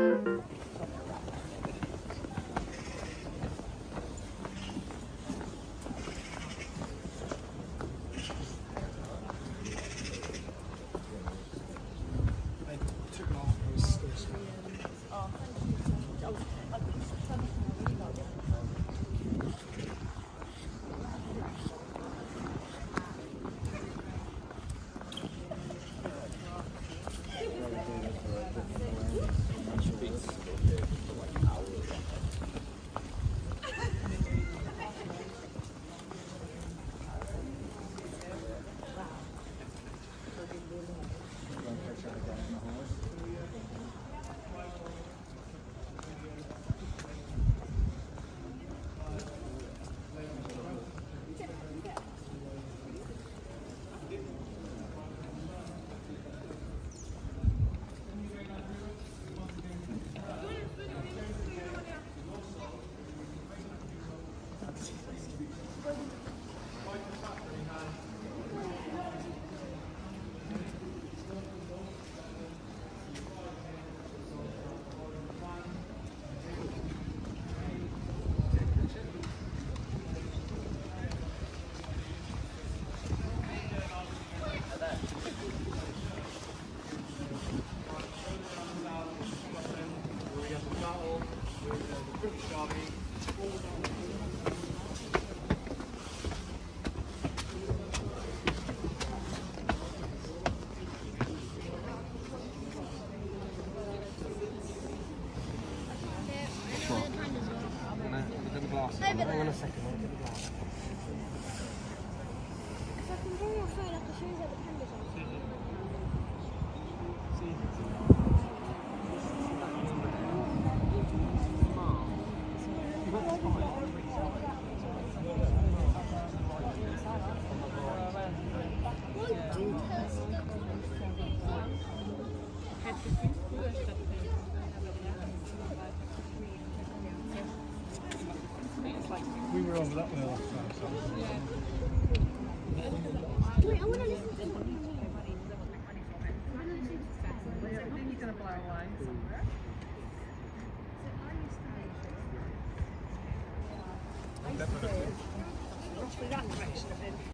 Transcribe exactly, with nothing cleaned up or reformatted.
Hang on a second, I'll get the glass. Because I've been very afraid like as soon as the pandas on. We were over that way last time, so. Wait, I want to listen to it. You're going to blow away somewhere. Definitely. Roughly that direction, I think.